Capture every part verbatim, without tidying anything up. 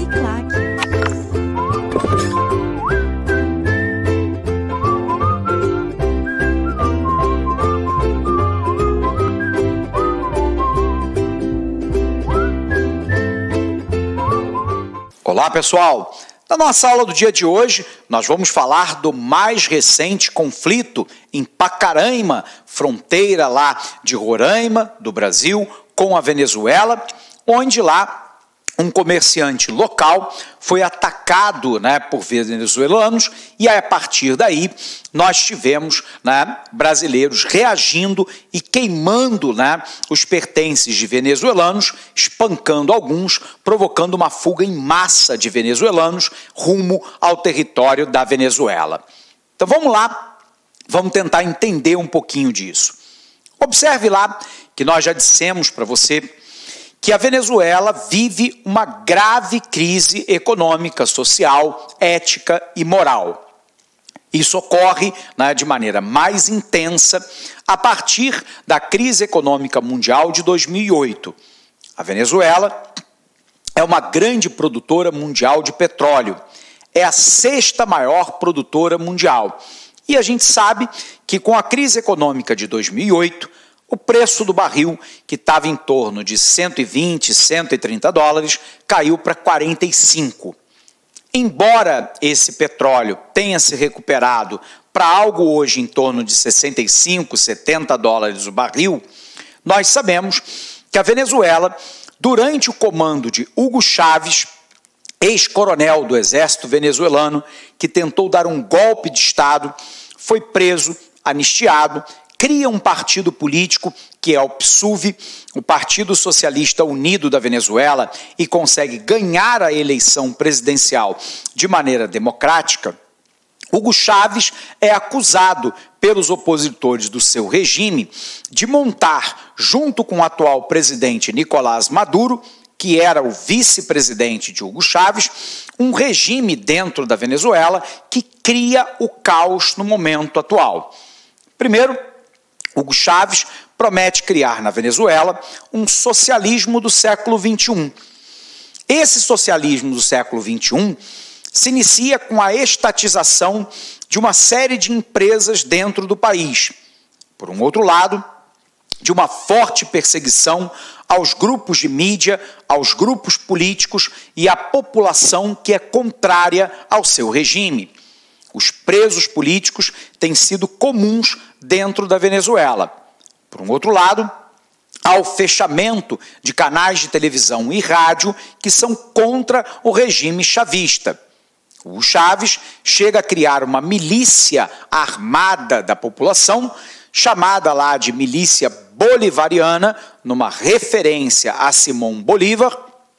Clac. Olá, pessoal! Na nossa aula do dia de hoje, nós vamos falar do mais recente conflito em Pacaraima, fronteira lá de Roraima, do Brasil, com a Venezuela, onde lá um comerciante local foi atacado, né, por venezuelanos e a partir daí nós tivemos, né, brasileiros reagindo e queimando, né, os pertences de venezuelanos, espancando alguns, provocando uma fuga em massa de venezuelanos rumo ao território da Venezuela. Então vamos lá, vamos tentar entender um pouquinho disso. Observe lá que nós já dissemos para você que a Venezuela vive uma grave crise econômica, social, ética e moral. Isso ocorre, né, de maneira mais intensa a partir da crise econômica mundial de dois mil e oito. A Venezuela é uma grande produtora mundial de petróleo, é a sexta maior produtora mundial. E a gente sabe que com a crise econômica de dois mil e oito, o preço do barril, que estava em torno de cento e vinte, cento e trinta dólares, caiu para quarenta e cinco. Embora esse petróleo tenha se recuperado para algo hoje em torno de sessenta e cinco, setenta dólares o barril, nós sabemos que a Venezuela, durante o comando de Hugo Chávez, ex-coronel do exército venezuelano, que tentou dar um golpe de Estado, foi preso, anistiado, cria um partido político, que é o P S U V, o Partido Socialista Unido da Venezuela, e consegue ganhar a eleição presidencial de maneira democrática. Hugo Chávez é acusado pelos opositores do seu regime de montar, junto com o atual presidente Nicolás Maduro, que era o vice-presidente de Hugo Chávez, um regime dentro da Venezuela que cria o caos no momento atual. Primeiro, Hugo Chávez promete criar na Venezuela um socialismo do século vinte e um. Esse socialismo do século vinte e um se inicia com a estatização de uma série de empresas dentro do país. Por um outro lado, de uma forte perseguição aos grupos de mídia, aos grupos políticos e à população que é contrária ao seu regime. Os presos políticos têm sido comuns dentro da Venezuela. Por um outro lado, há o fechamento de canais de televisão e rádio que são contra o regime chavista. O Chávez chega a criar uma milícia armada da população, chamada lá de milícia bolivariana, numa referência a Simón Bolívar,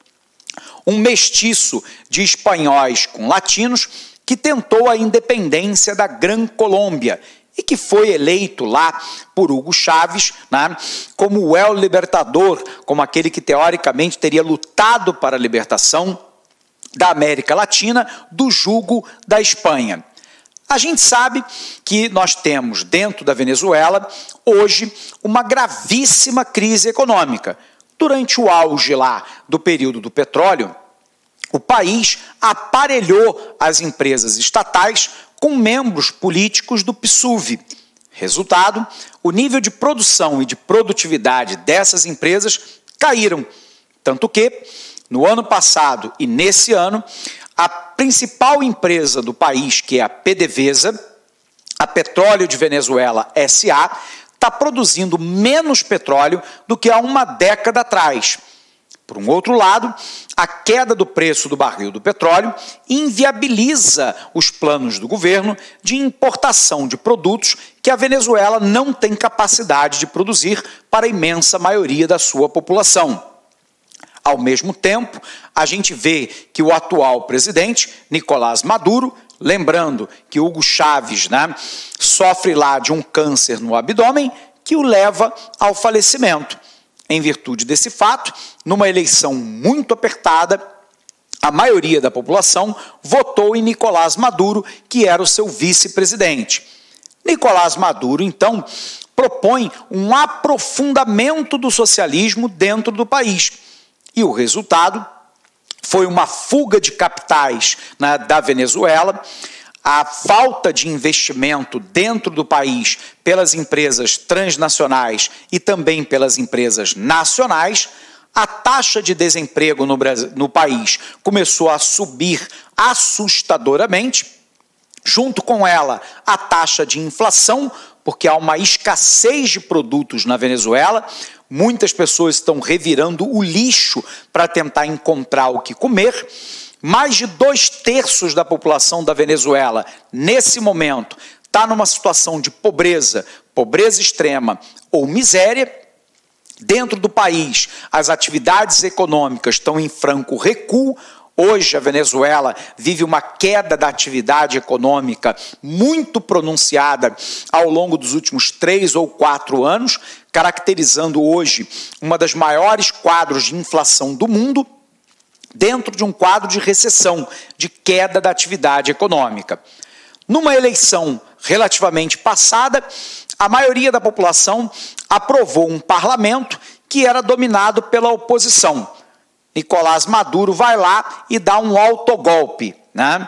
um mestiço de espanhóis com latinos, que tentou a independência da Gran Colômbia e que foi eleito lá por Hugo Chávez, né, como o El Libertador, como aquele que teoricamente teria lutado para a libertação da América Latina do jugo da Espanha. A gente sabe que nós temos dentro da Venezuela hoje uma gravíssima crise econômica. Durante o auge lá do período do petróleo, o país aparelhou as empresas estatais com membros políticos do P S U V. Resultado, o nível de produção e de produtividade dessas empresas caíram. Tanto que, no ano passado e nesse ano, a principal empresa do país, que é a PDVSA, a Petróleo de Venezuela S A, está produzindo menos petróleo do que há uma década atrás. Por um outro lado, a queda do preço do barril do petróleo inviabiliza os planos do governo de importação de produtos que a Venezuela não tem capacidade de produzir para a imensa maioria da sua população. Ao mesmo tempo, a gente vê que o atual presidente, Nicolás Maduro, lembrando que Hugo Chávez, né, sofre lá de um câncer no abdômen que o leva ao falecimento. Em virtude desse fato, numa eleição muito apertada, a maioria da população votou em Nicolás Maduro, que era o seu vice-presidente. Nicolás Maduro, então, propõe um aprofundamento do socialismo dentro do país. E o resultado foi uma fuga de capitais, né, da Venezuela, a falta de investimento dentro do país pelas empresas transnacionais e também pelas empresas nacionais. A taxa de desemprego no, Brasil, no país começou a subir assustadoramente, junto com ela a taxa de inflação, porque há uma escassez de produtos na Venezuela. Muitas pessoas estão revirando o lixo para tentar encontrar o que comer. Mais de dois terços da população da Venezuela, nesse momento, está numa situação de pobreza, pobreza extrema ou miséria. Dentro do país, as atividades econômicas estão em franco recuo. Hoje, a Venezuela vive uma queda da atividade econômica muito pronunciada ao longo dos últimos três ou quatro anos, caracterizando hoje uma das maiores quadros de inflação do mundo, dentro de um quadro de recessão, de queda da atividade econômica. Numa eleição relativamente passada, a maioria da população aprovou um parlamento que era dominado pela oposição. Nicolás Maduro vai lá e dá um autogolpe, né?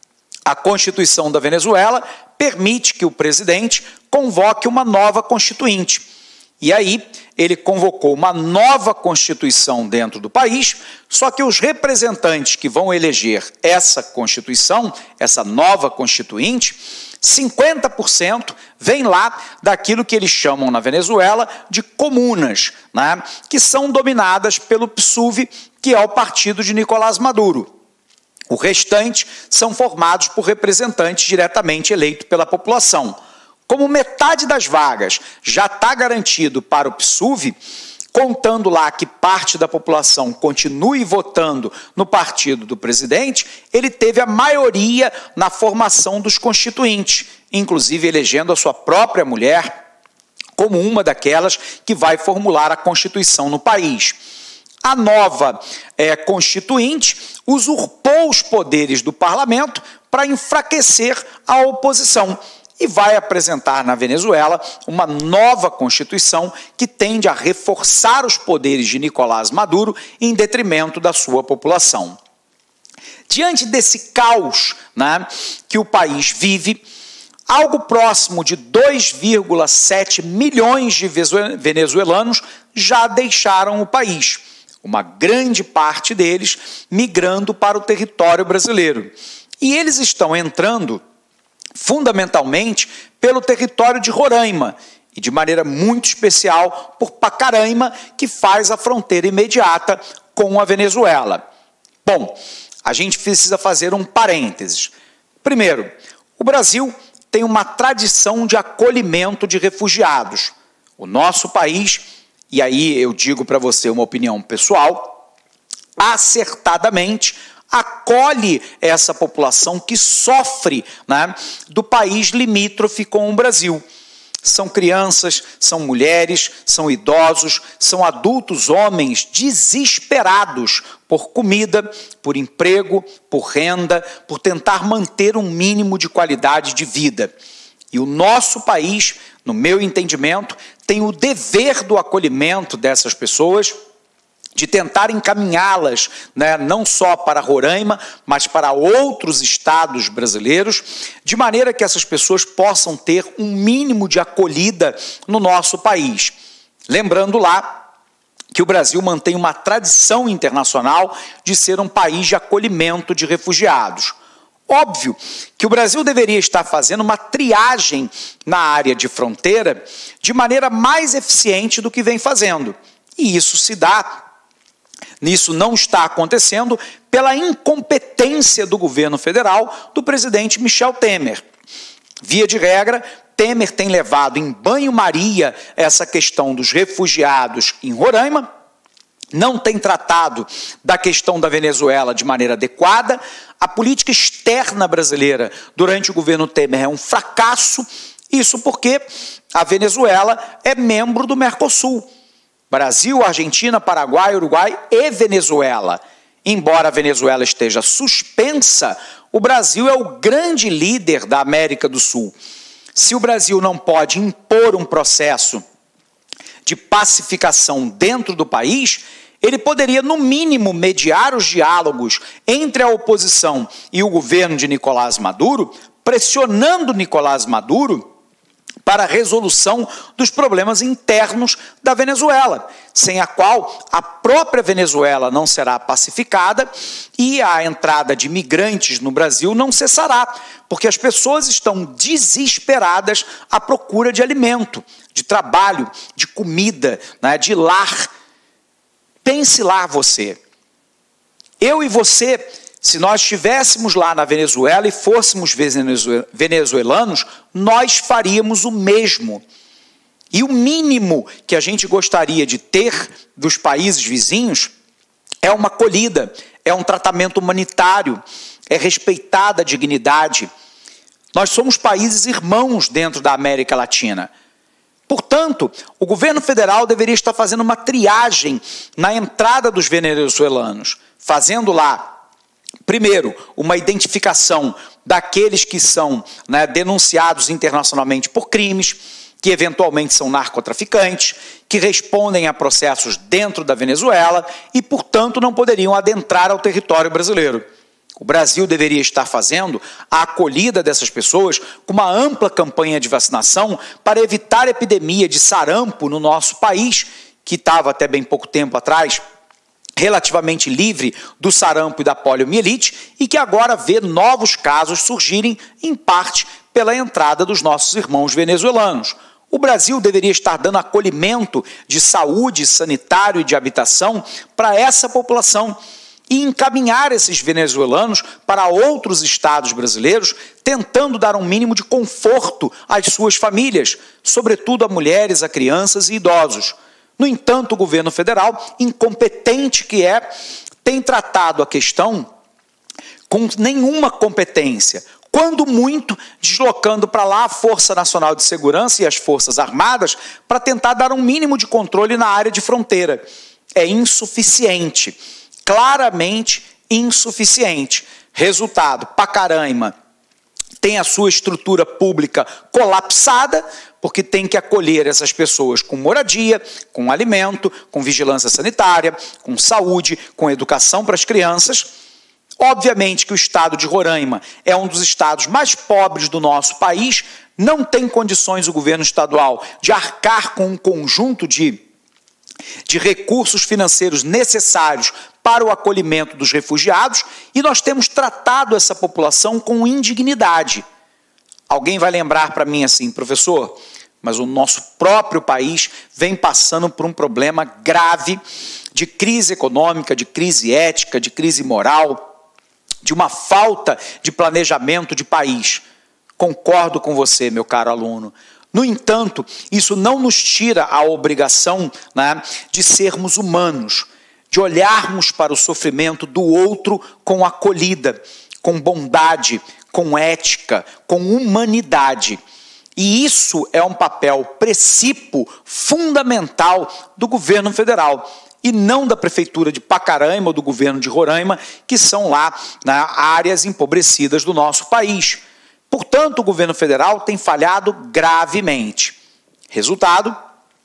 A Constituição da Venezuela permite que o presidente convoque uma nova constituinte. E aí ele convocou uma nova Constituição dentro do país, só que os representantes que vão eleger essa Constituição, essa nova Constituinte, cinquenta por cento vem lá daquilo que eles chamam na Venezuela de comunas, né, que são dominadas pelo P S U V, que é o partido de Nicolás Maduro. O restante são formados por representantes diretamente eleitos pela população. Como metade das vagas já está garantido para o P S U V, contando lá que parte da população continue votando no partido do presidente, ele teve a maioria na formação dos constituintes, inclusive elegendo a sua própria mulher como uma daquelas que vai formular a Constituição no país. A nova é, Constituinte usurpou os poderes do parlamento para enfraquecer a oposição e vai apresentar na Venezuela uma nova Constituição que tende a reforçar os poderes de Nicolás Maduro em detrimento da sua população. Diante desse caos, né, que o país vive, algo próximo de dois vírgula sete milhões de venezuelanos já deixaram o país, uma grande parte deles migrando para o território brasileiro. E eles estão entrando fundamentalmente pelo território de Roraima e de maneira muito especial por Pacaraima, que faz a fronteira imediata com a Venezuela. Bom, a gente precisa fazer um parênteses. Primeiro, o Brasil tem uma tradição de acolhimento de refugiados. O nosso país, e aí eu digo para você uma opinião pessoal, acertadamente acolhe essa população que sofre, né, do país limítrofe com o Brasil. São crianças, são mulheres, são idosos, são adultos, homens desesperados por comida, por emprego, por renda, por tentar manter um mínimo de qualidade de vida. E o nosso país, no meu entendimento, tem o dever do acolhimento dessas pessoas, de tentar encaminhá-las, né, não só para Roraima, mas para outros estados brasileiros, de maneira que essas pessoas possam ter um mínimo de acolhida no nosso país. Lembrando lá que o Brasil mantém uma tradição internacional de ser um país de acolhimento de refugiados. Óbvio que o Brasil deveria estar fazendo uma triagem na área de fronteira de maneira mais eficiente do que vem fazendo. E isso se dá Nisso não está acontecendo pela incompetência do governo federal, do presidente Michel Temer. Via de regra, Temer tem levado em banho-maria essa questão dos refugiados em Roraima, não tem tratado da questão da Venezuela de maneira adequada. A política externa brasileira durante o governo Temer é um fracasso, isso porque a Venezuela é membro do Mercosul. Brasil, Argentina, Paraguai, Uruguai e Venezuela. Embora a Venezuela esteja suspensa, o Brasil é o grande líder da América do Sul. Se o Brasil não pode impor um processo de pacificação dentro do país, ele poderia, no mínimo, mediar os diálogos entre a oposição e o governo de Nicolás Maduro, pressionando Nicolás Maduro para a resolução dos problemas internos da Venezuela, sem a qual a própria Venezuela não será pacificada e a entrada de migrantes no Brasil não cessará, porque as pessoas estão desesperadas à procura de alimento, de trabalho, de comida, né, de lar. Pense lá você. Eu e você, se nós estivéssemos lá na Venezuela e fôssemos venezuelanos, nós faríamos o mesmo. E o mínimo que a gente gostaria de ter dos países vizinhos é uma acolhida, é um tratamento humanitário, é respeitada a dignidade. Nós somos países irmãos dentro da América Latina. Portanto, o governo federal deveria estar fazendo uma triagem na entrada dos venezuelanos, fazendo lá, primeiro, uma identificação daqueles que são, né, denunciados internacionalmente por crimes, que eventualmente são narcotraficantes, que respondem a processos dentro da Venezuela e, portanto, não poderiam adentrar ao território brasileiro. O Brasil deveria estar fazendo a acolhida dessas pessoas com uma ampla campanha de vacinação para evitar a epidemia de sarampo no nosso país, que estava até bem pouco tempo atrás relativamente livre do sarampo e da poliomielite e que agora vê novos casos surgirem, em parte pela entrada dos nossos irmãos venezuelanos. O Brasil deveria estar dando acolhimento de saúde, sanitário e de habitação para essa população e encaminhar esses venezuelanos para outros estados brasileiros, tentando dar um mínimo de conforto às suas famílias, sobretudo a mulheres, a crianças e idosos. No entanto, o governo federal, incompetente que é, tem tratado a questão com nenhuma competência, quando muito, deslocando para lá a Força Nacional de Segurança e as Forças Armadas para tentar dar um mínimo de controle na área de fronteira. É insuficiente. Claramente insuficiente. Resultado, Pacaraima tem a sua estrutura pública colapsada, porque tem que acolher essas pessoas com moradia, com alimento, com vigilância sanitária, com saúde, com educação para as crianças. Obviamente que o estado de Roraima é um dos estados mais pobres do nosso país, não tem condições o governo estadual de arcar com um conjunto de de recursos financeiros necessários para o acolhimento dos refugiados e nós temos tratado essa população com indignidade. Alguém vai lembrar para mim assim, professor, mas o nosso próprio país vem passando por um problema grave de crise econômica, de crise ética, de crise moral, de uma falta de planejamento de país. Concordo com você, meu caro aluno. No entanto, isso não nos tira a obrigação, né, de sermos humanos, de olharmos para o sofrimento do outro com acolhida, com bondade, com ética, com humanidade. E isso é um papel precípio fundamental do governo federal e não da prefeitura de Pacaraima ou do governo de Roraima, que são lá, né, áreas empobrecidas do nosso país. Portanto, o governo federal tem falhado gravemente. Resultado,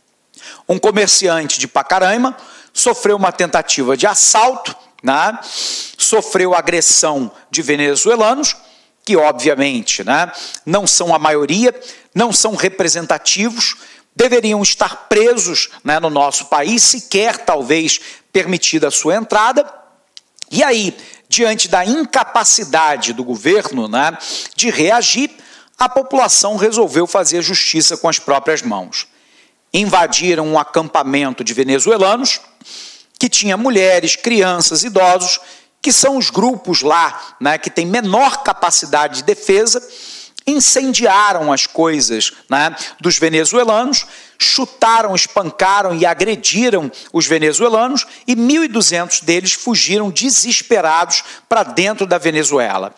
um comerciante de Pacaraima sofreu uma tentativa de assalto, né? Sofreu agressão de venezuelanos, que obviamente, né, não são a maioria, não são representativos, deveriam estar presos, né, no nosso país, sequer talvez permitida a sua entrada. E aí, diante da incapacidade do governo, né, de reagir, a população resolveu fazer justiça com as próprias mãos. Invadiram um acampamento de venezuelanos, que tinha mulheres, crianças, idosos, que são os grupos lá, né, que têm menor capacidade de defesa, incendiaram as coisas, né, dos venezuelanos, chutaram, espancaram e agrediram os venezuelanos e mil e duzentos deles fugiram desesperados para dentro da Venezuela.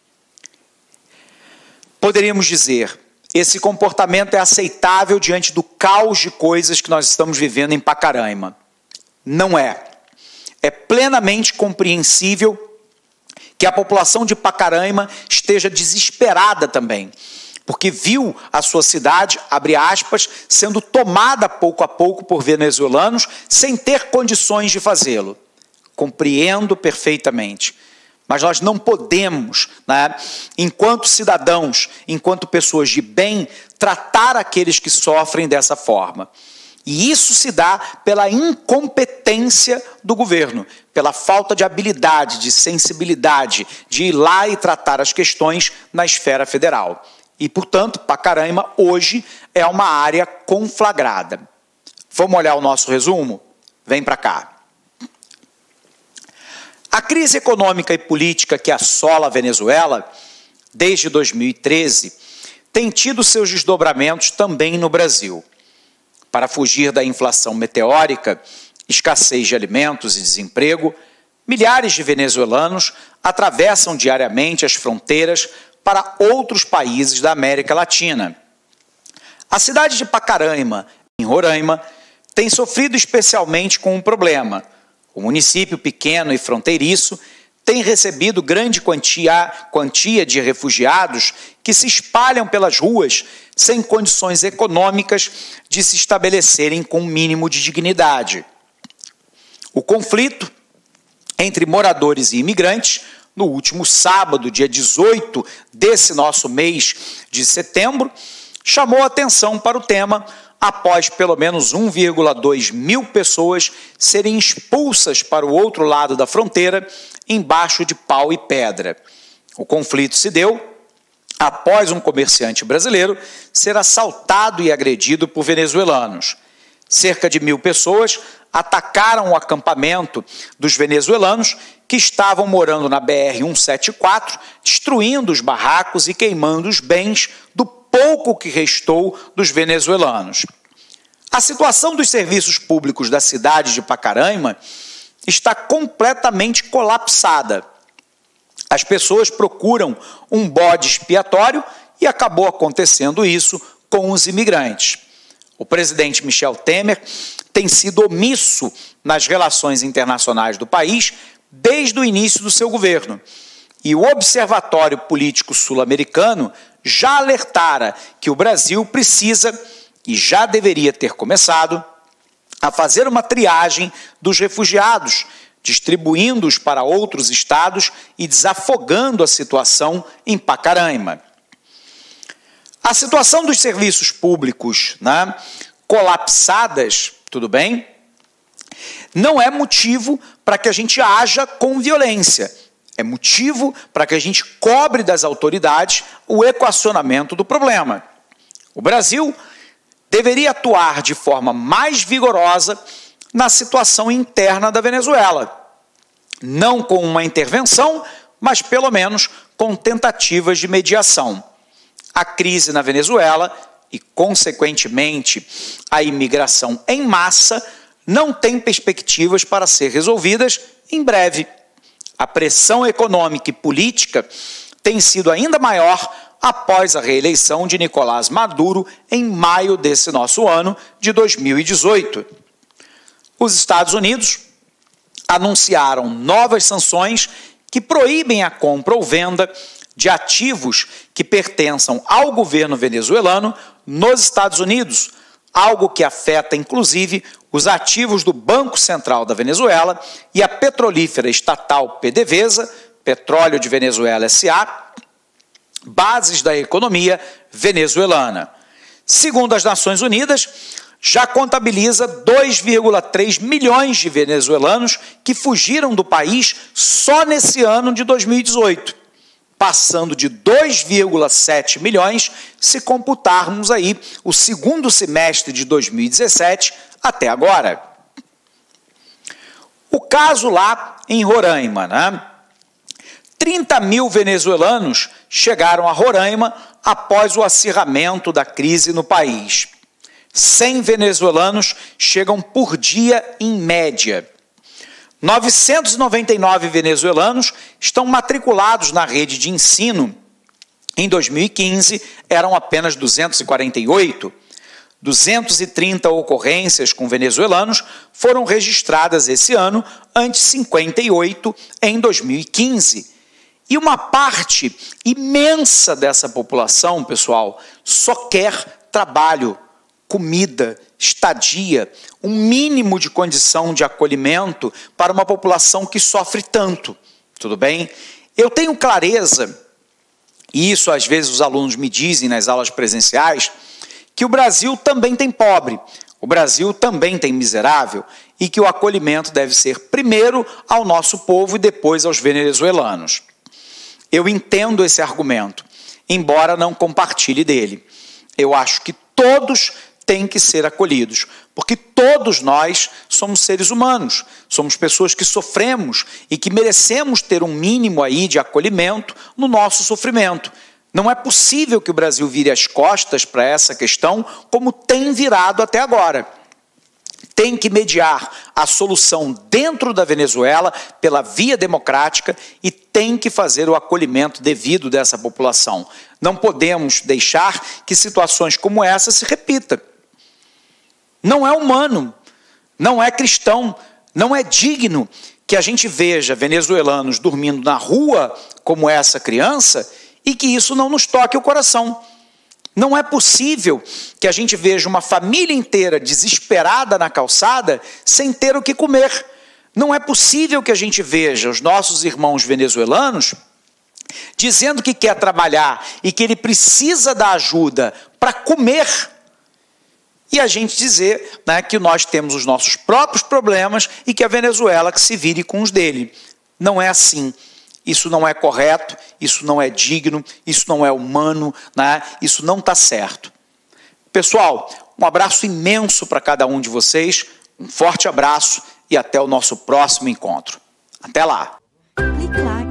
Poderíamos dizer, esse comportamento é aceitável diante do caos de coisas que nós estamos vivendo em Pacaraima. Não é. É plenamente compreensível que a população de Pacaraima esteja desesperada também. porque viu a sua cidade, abre aspas, sendo tomada pouco a pouco por venezuelanos sem ter condições de fazê-lo. Compreendo perfeitamente. Mas nós não podemos, né, enquanto cidadãos, enquanto pessoas de bem, tratar aqueles que sofrem dessa forma. E isso se dá pela incompetência do governo, pela falta de habilidade, de sensibilidade, de ir lá e tratar as questões na esfera federal. E, portanto, Pacaraima hoje é uma área conflagrada. Vamos olhar o nosso resumo? Vem para cá. A crise econômica e política que assola a Venezuela desde dois mil e treze tem tido seus desdobramentos também no Brasil. Para fugir da inflação meteórica, escassez de alimentos e desemprego, milhares de venezuelanos atravessam diariamente as fronteiras para outros países da América Latina. A cidade de Pacaraima, em Roraima, tem sofrido especialmente com um problema. O município pequeno e fronteiriço tem recebido grande quantia, quantia de refugiados que se espalham pelas ruas sem condições econômicas de se estabelecerem com um mínimo de dignidade. O conflito entre moradores e imigrantes, no último sábado, dia dezoito desse nosso mês de setembro, chamou atenção para o tema após pelo menos um vírgula dois mil pessoas serem expulsas para o outro lado da fronteira, embaixo de pau e pedra. O conflito se deu após um comerciante brasileiro ser assaltado e agredido por venezuelanos. Cerca de mil pessoas atacaram o acampamento dos venezuelanos que estavam morando na B R cento e setenta e quatro, destruindo os barracos e queimando os bens do pouco que restou dos venezuelanos. A situação dos serviços públicos da cidade de Pacaraima está completamente colapsada. As pessoas procuram um bode expiatório e acabou acontecendo isso com os imigrantes. O presidente Michel Temer tem sido omisso nas relações internacionais do país desde o início do seu governo. E o Observatório Político Sul-Americano já alertara que o Brasil precisa, e já deveria ter começado, a fazer uma triagem dos refugiados, distribuindo-os para outros estados e desafogando a situação em Pacaraima. A situação dos serviços públicos, né, colapsadas, tudo bem, não é motivo para que a gente haja com violência. É motivo para que a gente cobre das autoridades o equacionamento do problema. O Brasil deveria atuar de forma mais vigorosa na situação interna da Venezuela. Não com uma intervenção, mas pelo menos com tentativas de mediação. A crise na Venezuela e, consequentemente, a imigração em massa não tem perspectivas para ser resolvidas em breve. A pressão econômica e política tem sido ainda maior após a reeleição de Nicolás Maduro em maio desse nosso ano de dois mil e dezoito. Os Estados Unidos anunciaram novas sanções que proíbem a compra ou venda de ativos que pertençam ao governo venezuelano nos Estados Unidos, algo que afeta, inclusive, os ativos do Banco Central da Venezuela e a petrolífera estatal PDVSA, Petróleo de Venezuela S A, bases da economia venezuelana. Segundo as Nações Unidas, já contabiliza dois vírgula três milhões de venezuelanos que fugiram do país só nesse ano de dois mil e dezoito, passando de dois vírgula sete milhões se computarmos aí o segundo semestre de dois mil e dezessete até agora. O caso lá em Roraima, né? trinta mil venezuelanos chegaram a Roraima após o acirramento da crise no país. cem venezuelanos chegam por dia em média. novecentos e noventa e nove venezuelanos estão matriculados na rede de ensino. Em dois mil e quinze, eram apenas duzentos e quarenta e oito. duzentas e trinta ocorrências com venezuelanos foram registradas esse ano, ante cinquenta e oito em dois mil e quinze. E uma parte imensa dessa população, pessoal, só quer trabalho, comida, estadia, um mínimo de condição de acolhimento para uma população que sofre tanto. Tudo bem? Eu tenho clareza, e isso às vezes os alunos me dizem nas aulas presenciais, que o Brasil também tem pobre, o Brasil também tem miserável, e que o acolhimento deve ser primeiro ao nosso povo e depois aos venezuelanos. Eu entendo esse argumento, embora não compartilhe dele. Eu acho que todos têm que ser acolhidos, porque todos nós somos seres humanos, somos pessoas que sofremos e que merecemos ter um mínimo aí de acolhimento no nosso sofrimento. Não é possível que o Brasil vire as costas para essa questão como tem virado até agora. Tem que mediar a solução dentro da Venezuela pela via democrática e tem que fazer o acolhimento devido dessa população. Não podemos deixar que situações como essa se repitam. Não é humano, não é cristão, não é digno que a gente veja venezuelanos dormindo na rua como essa criança e que isso não nos toque o coração. Não é possível que a gente veja uma família inteira desesperada na calçada sem ter o que comer. Não é possível que a gente veja os nossos irmãos venezuelanos dizendo que quer trabalhar e que ele precisa da ajuda para comer. E a gente dizer, né, que nós temos os nossos próprios problemas e que a Venezuela que se vire com os dele. Não é assim. Isso não é correto, isso não é digno, isso não é humano, né? Isso não está certo. Pessoal, um abraço imenso para cada um de vocês, um forte abraço e até o nosso próximo encontro. Até lá! Clique lá.